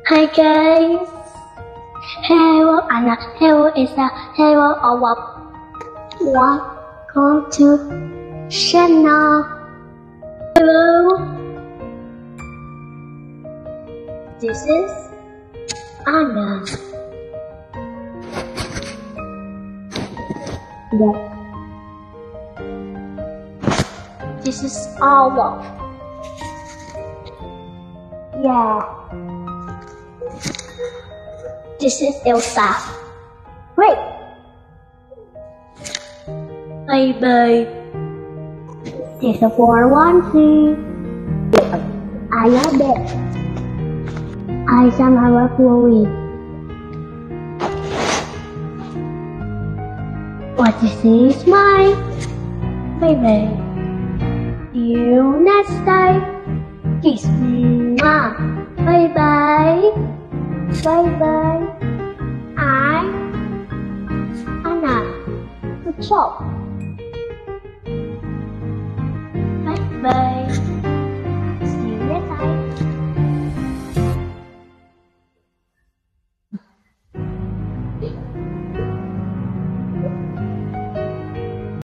Hi guys. Hello Anna. Hello Elsa. Hello Olaf. Welcome to channel. Hello. This is Anna. Yeah. This is Olaf. Yeah. This is Elsa. Wait. Baby. This is 413. I love it. I am our movie. What this is my baby. See you next time. Kiss me, bye bye. Bye bye. I'm Anna. Good job. Bye bye.